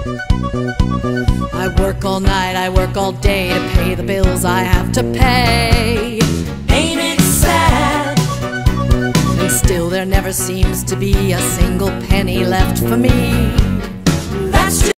I work all night, I work all day to pay the bills I have to pay. Ain't it sad? And still there never seems to be a single penny left for me.